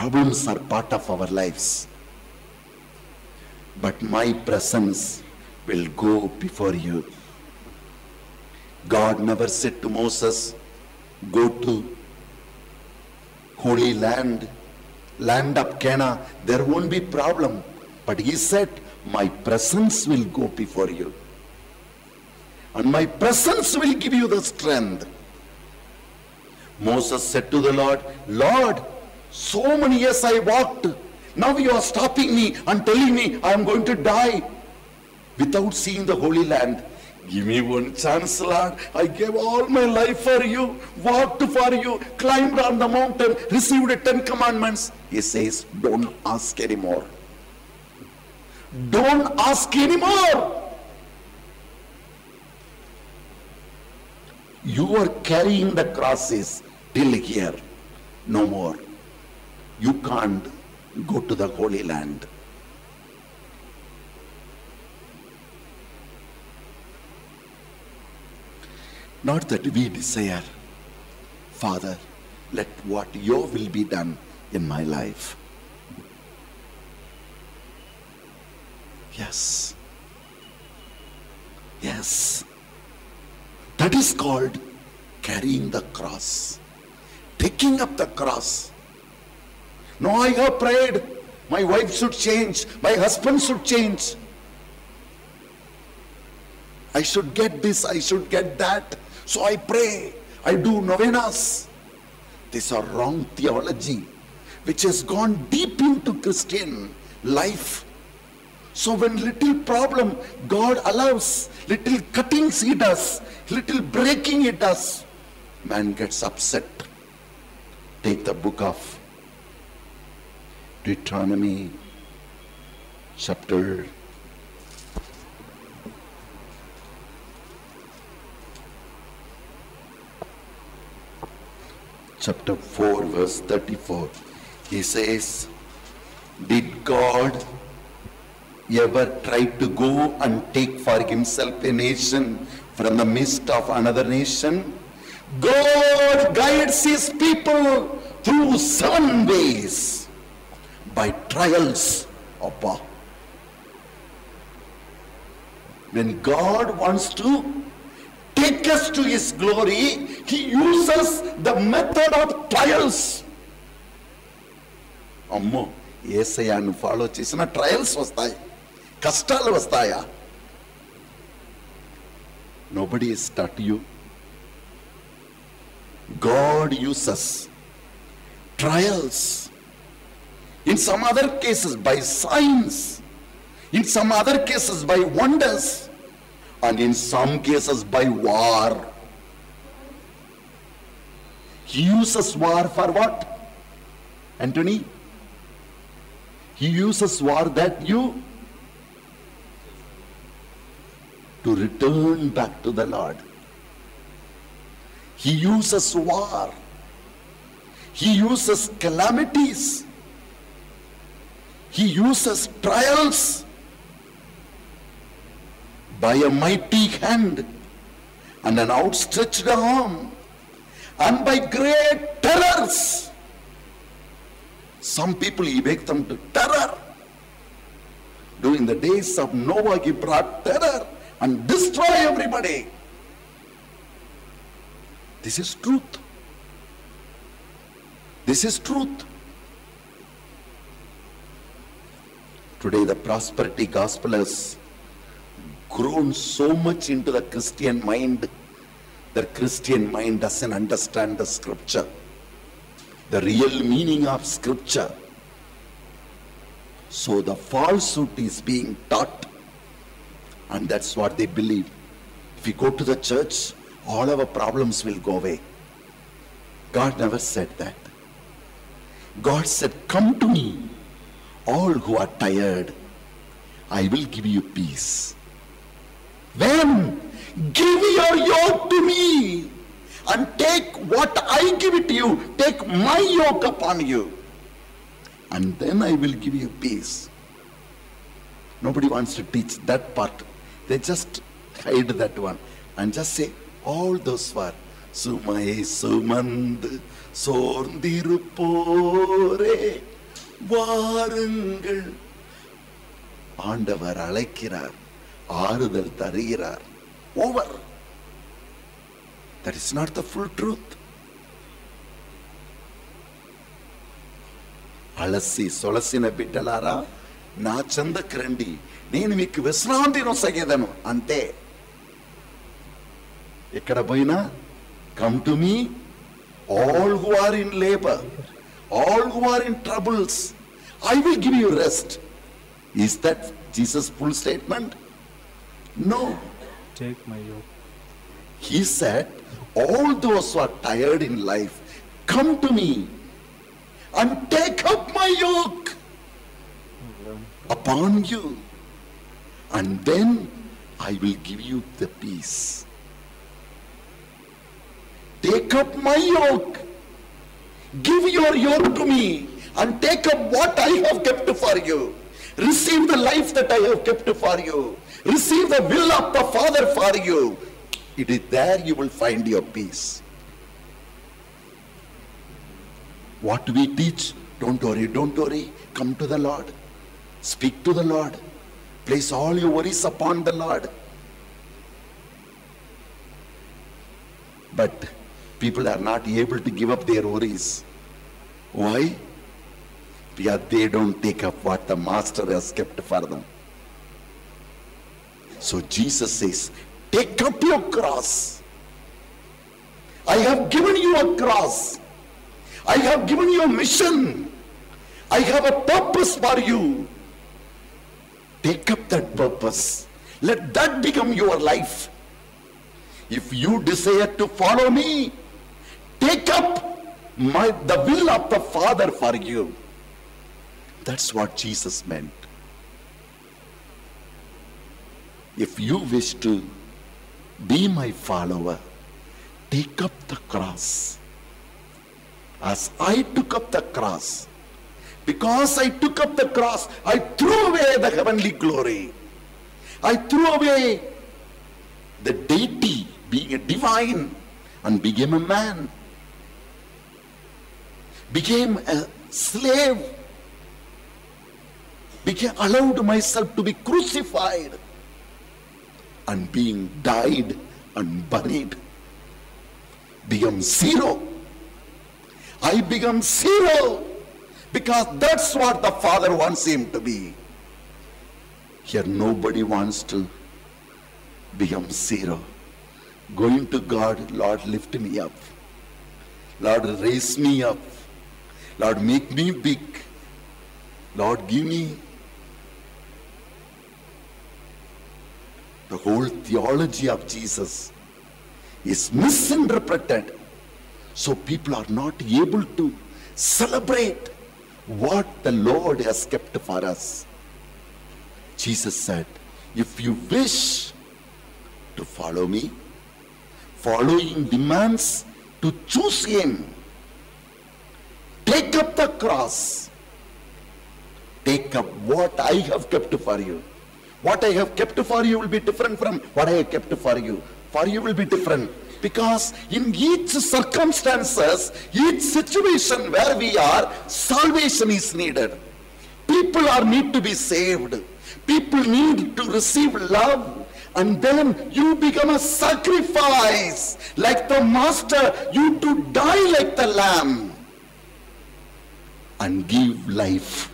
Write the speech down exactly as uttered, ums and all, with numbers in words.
Problems are part of our lives. But my presence will go before you. God never said to Moses, go to Holy Land, land of Canaan, there won't be problem. But he said, my presence will go before you. And my presence will give you the strength. Moses said to the Lord, Lord, so many years I walked. Now you are stopping me and telling me I am going to die without seeing the Holy Land. Give me one chance, Lord. I gave all my life for you, walked for you, climbed on the mountain, received the Ten Commandments. He says, don't ask anymore. Don't ask anymore. You are carrying the crosses till here. No more. You can't go to the Holy Land. Not that we desire, Father, let what your will be done in my life. Yes. Yes. That is called carrying the cross. Taking up the cross. No, I have prayed. My wife should change. My husband should change. I should get this. I should get that. So I pray. I do novenas. These are wrong theology, which has gone deep into Christian life. So when little problem God allows, little cuttings he does, little breaking he does, man gets upset. Take the book of Deuteronomy chapter chapter four verse thirty-four. He says, did God ever try to go and take for himself a nation from the midst of another nation? God guides his people through seven ways by trials. Abba. When God wants to take us to his glory, he uses the method of trials. Ammo, Yesayanu follow chesina trials vastayi, kashtalu vastaya. Nobody is taught you. God uses trials. In some other cases by signs, in some other cases by wonders, and in some cases by war. He uses war for what? Anthony? He uses war that you to return back to the Lord. He uses war. He uses calamities. He uses trials by a mighty hand and an outstretched arm and by great terrors. Some people, he makes them to terror. During the days of Noah, he brought terror and destroy everybody. This is truth. This is truth. Today the prosperity gospel has grown so much into the Christian mind that Christian mind doesn't understand the scripture, the real meaning of scripture. So the falsehood is being taught, and that's what they believe. If we go to the church, all our problems will go away. God never said that. God said, come to me, all who are tired, I will give you peace. When? Give your yoke to me and take what I give it to you. Take my yoke upon you, and then I will give you peace. Nobody wants to teach that part. They just hide that one and just say, all those were Sumai Sumand Sorndirupore. வாருங்கள். ஆண்டவர் அழைக்கிறார், ஆறுதல் தருகிறார். Over. That is not the full truth. అలసి సొలసిన బిడ్డలారా, నా చెందకు రండి, నేను మీకు విశ్రాంతిని సగేదను. అంతే. ఎక్కడ పోయినా, come to me all who are in labor, all who are in troubles, I will give you rest. Is that Jesus' full statement? No. Take my yoke. He said, all those who are tired in life, come to me and take up my yoke upon you, and then I will give you the peace. Take up my yoke. Give your yoke to me and take up what I have kept for you. Receive the life that I have kept for you. Receive the will of the Father for you. It is there you will find your peace. What do we teach? Don't worry, don't worry. Come to the Lord. Speak to the Lord. Place all your worries upon the Lord. But people are not able to give up their worries. Why? Because they don't take up what the Master has kept for them. So Jesus says, take up your cross. I have given you a cross. I have given you a mission. I have a purpose for you. Take up that purpose. Let that become your life. If you desire to follow me, take up my, the will of the Father for you. That's what Jesus meant. If you wish to be my follower, take up the cross. As I took up the cross, because I took up the cross, I threw away the heavenly glory. I threw away the deity, being a divine, and became a man. Became a slave. Became, allowed myself to be crucified. And being died and buried. Become zero. I become zero. Because that's what the Father wants him to be. Here nobody wants to become zero. Going to God, Lord, lift me up. Lord, raise me up. Lord, make me big. Lord, give me. The whole theology of Jesus is misinterpreted. So people are not able to celebrate what the Lord has kept for us. Jesus said, if you wish to follow me, following demands to choose him. Take up the cross. Take up what I have kept for you. What I have kept for you will be different from what I have kept for you. For you will be different. Because in each circumstances, each situation where we are, salvation is needed. People are need to be saved. People need to receive love. And then you become a sacrifice. Like the Master, you to die like the lamb. And give life.